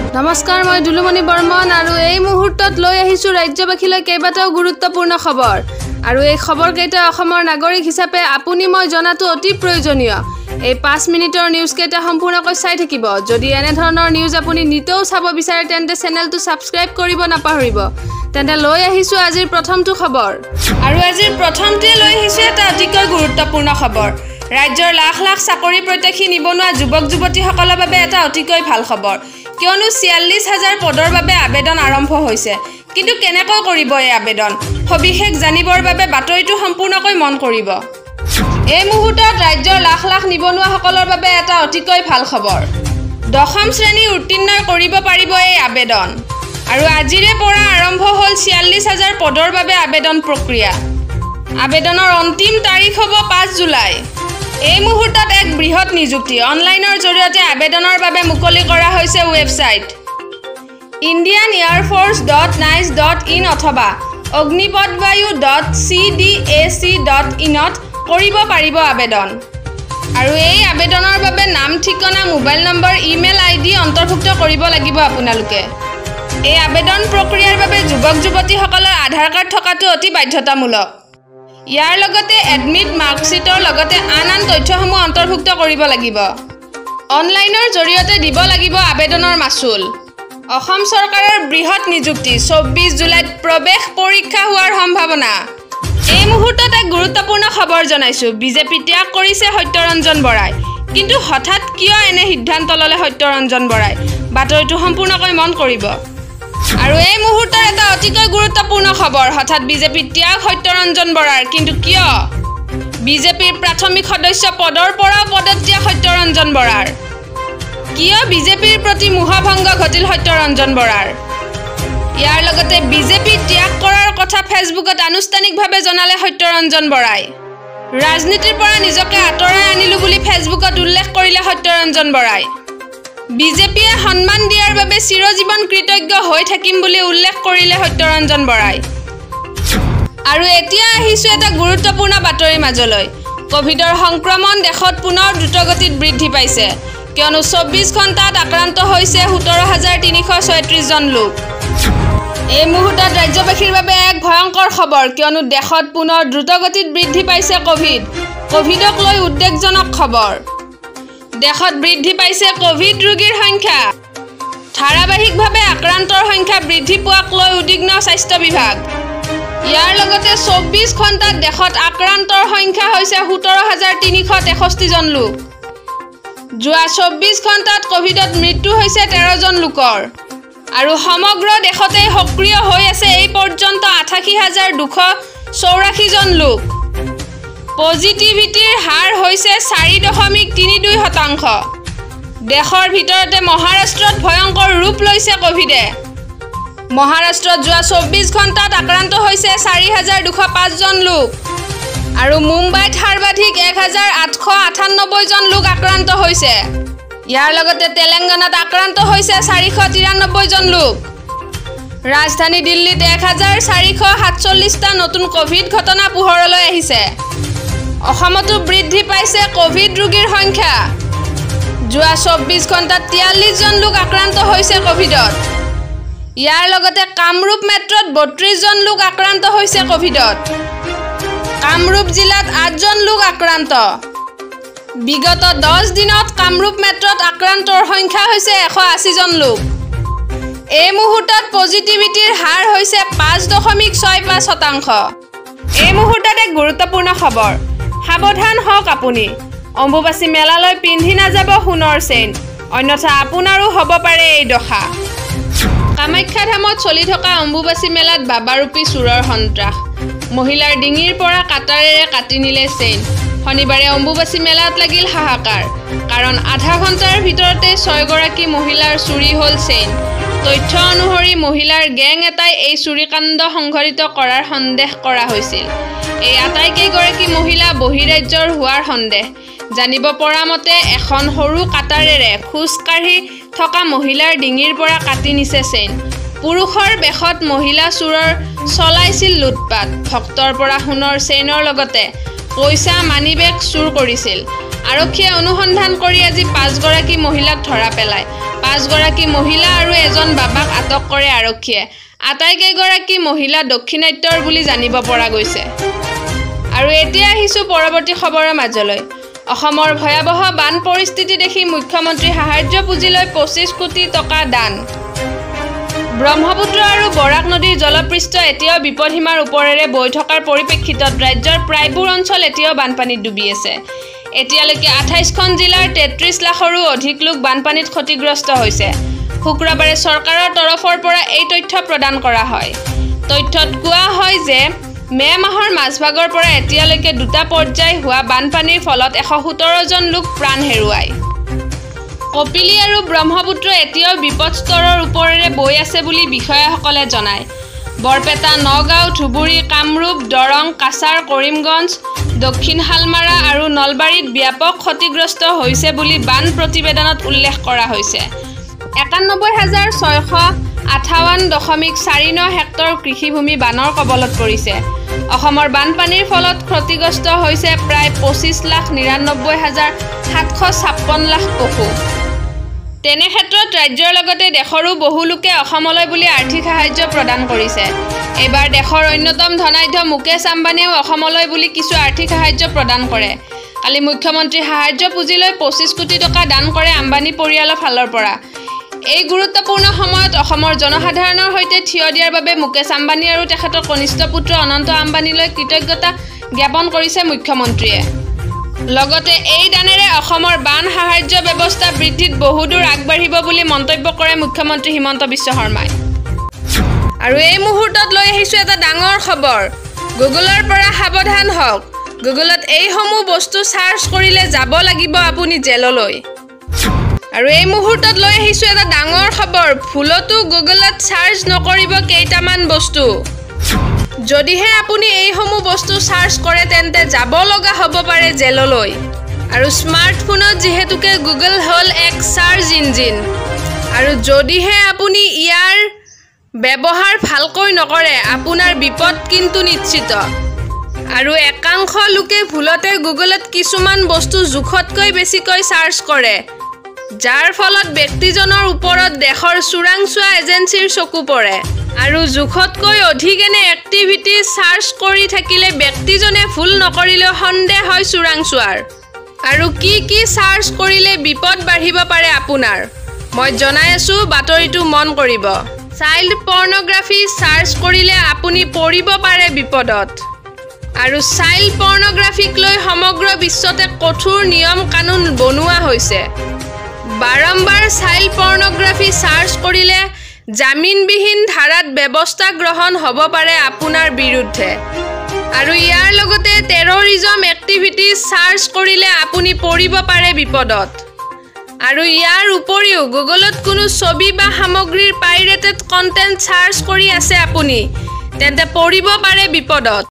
নমস্কাৰ, মই দুলুমণি বৰ্মন আৰু এই মুহূৰ্তত লৈ আহিছো ৰাজ্যবাসীলৈ কেইবাটাও গুৰুত্বপূৰ্ণ খবৰ। আৰু এই খবৰকেইটা অসমৰ নাগৰিক হিচাপে আপুনি মই জনাটো অতি প্ৰয়োজনীয়। এই 5 মিনিটৰ নিউজ কেইটা সম্পূৰ্ণকৈ চাই থাকিব। যদি এনে ধৰণৰ নিউজ আপুনি নিতেও চাব বিচাৰে তেন্তে চেনেলটো সাবস্ক্ৰাইব কৰিব নাপাহৰিব। তেন্তে লৈ আহিছো আজিৰ প্ৰথমটো খবৰ। আৰু আজিৰ প্ৰথমটোৱে লৈ আহিছো এটা অতিকৈ গুৰুত্বপূৰ্ণ খবৰ। ৰাজ্যৰ লাখ লাখ চাকৰি প্ৰত্যাশী নিবনুৱা যুৱক যুৱতীসকলৰ বাবে এটা অতিকৈ ভাল খবৰ। কিয়নো 46,000 পদৰ বাবে আবেদন আৰম্ভ হৈছে। কিন্তু কেনেকৈ কৰিব এই আবেদন? সবিশেষ জানিবৰ বাবে বাতৰিটো সম্পূৰ্ণকৈ মন কৰিব। এই মুহূৰ্তত ৰাজ্যৰ লাখ লাখ নিবনুৱাসকলৰ বাবে এটা অতিকৈ ভাল খবৰ। 10ম শ্ৰেণী উত্তীৰ্ণ কৰিব পাৰিব এই আবেদন। আৰু আজিৰে পৰা আৰম্ভ হ'ল 46,000 পদৰ বাবে আবেদন প্ৰক্ৰিয়া। আবেদনৰ অন্তিম তাৰিখ হ'ব 5 জুলাই। এই মুহূৰ্তত এক বৃহৎ নিযুক্তি অনলাইনৰ জৰিয়তে আবেদনৰ বাবে মুকলি কৰা হৈছে ৱেবছাইট indianearforce.nice.in অথবা অগ্নিপথবায়ু.cdac.in ত কৰিব পাৰিব আবেদন। আৰু এই আবেদনৰ বাবে নাম, ঠিকনা, মোবাইল নম্বৰ, ইমেইল আইডি অন্তৰ্ভুক্ত কৰিব লাগিব আপোনালোকে। এই আবেদন প্ৰক্ৰিয়াৰ বাবে যুৱক যুৱতীসকলৰ আধাৰ কাৰ্ড থকাটো অতি বাধ্যতামূলক। ইয়াৰ লগতে এডমিট মাৰ্কশ্বিটৰ লগতে আন তথ্যসমূহ অন্তৰ্ভুক্ত কৰিব লাগিব। অনলাইনৰ জৰিয়তে দিব লাগিব আবেদনৰ মাচুল। অসম চৰকাৰৰ বৃহৎ নিযুক্তি 24 জুলাইত প্ৰৱেশ পৰীক্ষা হোৱাৰ সম্ভাৱনা। এই মুহূৰ্তত এক গুৰুত্বপূৰ্ণ খবৰ জনাইছো। বিজেপি ত্যাগ কৰিছে সত্যৰঞ্জন বৰাই। কিন্তু হঠাৎ কিয় এনে সিদ্ধান্ত ল'লে সত্যৰঞ্জন বৰাই? বাতৰিটো সম্পূৰ্ণকৈ মন কৰিব। আৰু এই মুহূৰ্তৰ এটা অতিকৈ গুৰুত্বপূৰ্ণ খবৰ। হঠাৎ বিজেপি ত্যাগ সত্যৰঞ্জন বৰাৰ। কিন্তু কিয়? বিজেপিৰ প্ৰাথমিক সদস্য পদৰ পৰাও পদত্যাগ সত্যৰঞ্জন বৰাৰ। কিয় বিজেপিৰ প্ৰতি মোহভংগ ঘটিল সত্যৰঞ্জন বৰাৰ? ইয়াৰ লগতে বিজেপি ত্যাগ কৰাৰ কথা ফেচবুকত আনুষ্ঠানিকভাৱে জনালে সত্যৰঞ্জন বৰাই। ৰাজনীতিৰ পৰা নিজকে আঁতৰাই আনিলো বুলি ফেচবুকত উল্লেখ কৰিলে সত্যৰঞ্জন বৰাই। বিজেপিয়ে সন্মান দিয়াৰ বাবে চিৰজীৱন কৃতজ্ঞ হৈ থাকিম বুলি উল্লেখ কৰিলে সত্যৰঞ্জন বৰাই। আৰু এতিয়া আহিছো এটা গুৰুত্বপূৰ্ণ বাতৰিৰ মাজলৈ। কোভিডৰ সংক্ৰমণ দেশত পুনৰ দ্ৰুতগতিত বৃদ্ধি পাইছে। কিয়নো 24 ঘণ্টাত আক্ৰান্ত হৈছে 17,336 জন লোক। এই মুহূৰ্তত ৰাজ্যবাসীৰ বাবে এক ভয়ংকৰ খবৰ। কিয়নো দেশত পুনৰ দ্ৰুতগতিত বৃদ্ধি পাইছে কোভিডক লৈ উদ্বেগজনক খবৰ। দেশত বৃদ্ধি পাইছে কোভিড ৰোগীৰ সংখ্যা। ধাৰাবাহিকভাৱে আক্ৰান্তৰ সংখ্যা বৃদ্ধি পোৱাক লৈ উদ্বিগ্ন স্বাস্থ্য বিভাগ। ইয়াৰ লগতে 24 ঘণ্টাত দেশত আক্ৰান্তৰ সংখ্যা হৈছে 17,363 জন লোক। যোৱা 24 ঘণ্টাত কোভিডত মৃত্যু হৈছে 13 জন লোকৰ। আৰু সমগ্ৰ দেশতে সক্ৰিয় হৈ আছে এই পৰ্যন্ত 88,284 জন লোক। পজিটিভিটিৰ হাৰ হৈছে 4.32%। দেশৰ ভিতৰতে মহাৰাষ্ট্ৰত ভয়ংকৰ ৰূপ লৈছে কোভিডে। মহাৰাষ্ট্ৰত যোৱা 24 ঘণ্টাত আক্ৰান্ত হৈছে 4,205 জন লোক। আৰু মুম্বাইত সৰ্বাধিক 1,898 জন লোক আক্ৰান্ত হৈছে। ইয়াৰ লগতে তেলেংগানাত আক্ৰান্ত হৈছে 493 জন লোক। ৰাজধানী দিল্লীত 1,447টা নতুন কোভিড ঘটনা পোহৰলৈ আহিছে। অসমতো বৃদ্ধি পাইছে কোভিড ৰোগীৰ সংখ্যা। যোৱা 24 ঘণ্টাত 43 জন লোক আক্ৰান্ত হৈছে কোভিডত। ইয়াৰ লগতে কামৰূপ মেট্ৰত 32 জন লোক আক্ৰান্ত হৈছে কোভিডত। কামৰূপ জিলাত 8 জন লোক আক্ৰান্ত। বিগত 10 দিনত কামৰূপ মেট্ৰত আক্ৰান্তৰ সংখ্যা হৈছে 180 জন লোক। এই মুহূৰ্তত পজিটিভিটিৰ হাৰ হৈছে 5.65%। এই মুহূৰ্তত এক গুৰুত্বপূৰ্ণ খবৰ। সাৱধান হওক আপুনি। অম্বুবাচী মেলালৈ পিন্ধি নাযাব সোণৰ চেইন, অন্যথা আপোনাৰো হ'ব পাৰে এই দশা। কামাখ্যা ধামত চলি থকা অম্বুবাচী মেলাত বাবাৰূপী চোৰৰ সন্ত্ৰাস। মহিলাৰ ডিঙিৰ পৰা কাটাৰেৰে কাটি নিলে চেইন। শনিবাৰে অম্বুবাচী মেলাত লাগিল হাহাকাৰ। কাৰণ আধা ঘণ্টাৰ ভিতৰতে 6 গৰাকী মহিলাৰ চুৰি হ'ল চেইন। তথ্য অনুসৰি মহিলাৰ গেং এটাই এই চুৰিকাণ্ড সংঘটিত কৰাৰ সন্দেহ কৰা হৈছিল। এই আটাইকেইগৰাকী মহিলা বহিৰাজ্যৰ হোৱাৰ সন্দেহ। জানিব পৰা মতে এখন সৰু কাটাৰেৰে খোজকাঢ়ি থকা মহিলাৰ ডিঙিৰ পৰা কাটি নিছে চেইন। পুৰুষৰ বেশত মহিলা চোৰৰ চলাইছিল লুটপাট। ভক্তৰ পৰা সোণৰ চেইনৰ লগতে পইচা মানিবেগ চুৰ কৰিছিল। আৰক্ষীয়ে অনুসন্ধান কৰি আজি 5 গৰাকী মহিলাক ধৰা পেলায়। 5 গৰাকী মহিলা আৰু এজন বাবাক আটক কৰে আৰক্ষীয়ে। আটাইকেইগৰাকী মহিলা দক্ষিণাত্যৰ বুলি জানিব পৰা গৈছে। আৰু এতিয়া আহিছোঁ পৰৱৰ্তী খবৰৰ মাজলৈ। অসমৰ ভয়াৱহ বান পৰিস্থিতি দেখি মুখ্যমন্ত্ৰী সাহায্য পুঁজিলৈ 25 কোটি টকা দান। ব্ৰহ্মপুত্ৰ আৰু বৰাক নদীৰ জলপৃষ্ঠ এতিয়াও বিপদসীমাৰ ওপৰেৰে বৈ থকাৰ পৰিপ্ৰেক্ষিতত ৰাজ্যৰ প্ৰায়বোৰ অঞ্চল এতিয়াও বানপানীত ডুবি আছে। এতিয়ালৈকে 28খন জিলাৰ 33 লাখৰো অধিক লোক বানপানীত ক্ষতিগ্ৰস্ত হৈছে। শুক্ৰবাৰে চৰকাৰৰ তৰফৰ পৰা এই তথ্য প্ৰদান কৰা হয়। তথ্যত কোৱা হয় যে মে' মাহৰ মাজভাগৰ পৰা এতিয়ালৈকে 2টা পৰ্যায় হোৱা বানপানীৰ ফলত 117 জন লোক প্ৰাণ হেৰুৱায়। কপিলী আৰু ব্ৰহ্মপুত্ৰ এতিয়াও বিপদ স্তৰৰ ওপৰেৰে বৈ আছে বুলি বিষয়াসকলে জনায়। বৰপেটা, নগাঁও, ধুবুৰী, কামৰূপ, দৰং, কাছাৰ, কৰিমগঞ্জ, দক্ষিণ শালমাৰা আৰু নলবাৰীত ব্যাপক ক্ষতিগ্ৰস্ত হৈছে বুলি বান প্ৰতিবেদনত উল্লেখ কৰা হৈছে। 91,658.49 হেক্টৰ কৃষিভূমি বানৰ কবলত পৰিছে। অসমৰ বানপানীৰ ফলত ক্ষতিগ্ৰস্ত হৈছে প্ৰায় 25,99,756 পশু। তেনে ক্ষেত্ৰত ৰাজ্যৰ লগতে দেশৰো বহু লোকে অসমলৈ বুলি আৰ্থিক সাহায্য প্ৰদান কৰিছে। এইবাৰ দেশৰ অন্যতম ধনাঢ্য মুকেশ আম্বানীয়েও অসমলৈ বুলি কিছু আৰ্থিক সাহায্য প্ৰদান কৰে। কালি মুখ্যমন্ত্ৰী সাহায্য পুঁজিলৈ 25 কোটি টকা দান কৰে আম্বানী পৰিয়ালৰ ফালৰ পৰা। এই গুৰুত্বপূৰ্ণ সময়ত অসমৰ জনসাধাৰণৰ সৈতে থিয় দিয়াৰ বাবে মুকেশ আম্বানী আৰু তেখেতৰ কনিষ্ঠ পুত্ৰ অনন্ত আম্বানীলৈ কৃতজ্ঞতা জ্ঞাপন কৰিছে মুখ্যমন্ত্ৰীয়ে। লগতে এই দানেৰে অসমৰ বান সাহায্য ব্যৱস্থা বৃদ্ধিত বহুদূৰ আগবাঢ়িব বুলি মন্তব্য কৰে মুখ্যমন্ত্ৰী হিমন্ত বিশ্ব শৰ্মাই। আৰু এই মুহূৰ্তত লৈ আহিছোঁ এটা ডাঙৰ খবৰ। গুগলৰ পৰা সাৱধান হওক। গুগলত এইসমূহ বস্তু চাৰ্চ কৰিলে যাব লাগিব আপুনি জেললৈ। আৰু এই মুহূৰ্তত লৈ আহিছোঁ এটা ডাঙৰ খবৰ। ভুলতো গুগলত চাৰ্চ নকৰিব কেইটামান বস্তু। যদিহে আপুনি এইসমূহ বস্তু চাৰ্চ কৰে তেন্তে যাব লগা হ'ব পাৰে জেললৈ। আৰু স্মাৰ্টফোনত যিহেতুকে গুগল হ'ল এক চাৰ্চ ইঞ্জিন, আৰু যদিহে আপুনি ইয়াৰ ব্যৱহাৰ ভালকৈ নকৰে আপোনাৰ বিপদ কিন্তু নিশ্চিত। আৰু একাংশ লোকে ভুলতে গুগলত কিছুমান বস্তু জোখতকৈ বেছিকৈ চাৰ্চ কৰে, যাৰ ফলত ব্যক্তিজনৰ ওপৰত দেশৰ চোৰাংচোৱা এজেঞ্চিৰ চকু পৰে। আৰু জোখতকৈ অধিক এনে এক্টিভিটি চাৰ্চ কৰি থাকিলে ব্যক্তিজনে ভুল নকৰিলেও সন্দেহ হয় চোৰাংচোৱাৰ। আৰু কি কি চাৰ্চ কৰিলে বিপদ বাঢ়িব পাৰে আপোনাৰ, মই জনাই আছোঁ, বাতৰিটো মন কৰিব। চাইল্ড পৰ্ণগ্ৰাফি চাৰ্চ কৰিলে আপুনি পৰিব পাৰে বিপদত। আৰু চাইল্ড পৰ্ণগ্ৰাফিক লৈ সমগ্ৰ বিশ্বতে কঠোৰ নিয়ম কানুন বনোৱা হৈছে। বাৰম্বাৰ চাইল্ড পৰ্ণগ্ৰাফি চাৰ্চ কৰিলে জামিনবিহীন ধাৰাত ব্যৱস্থা গ্ৰহণ হ'ব পাৰে আপোনাৰ বিৰুদ্ধে। আৰু ইয়াৰ লগতে টেৰৰিজম এক্টিভিটি চাৰ্চ কৰিলে আপুনি পৰিব পাৰে বিপদত। আৰু ইয়াৰ উপৰিও গুগলত কোনো ছবি বা সামগ্ৰীৰ পাইৰেটেড কণ্টেণ্ট চাৰ্চ কৰি আছে আপুনি, তেন্তে পৰিব পাৰে বিপদত।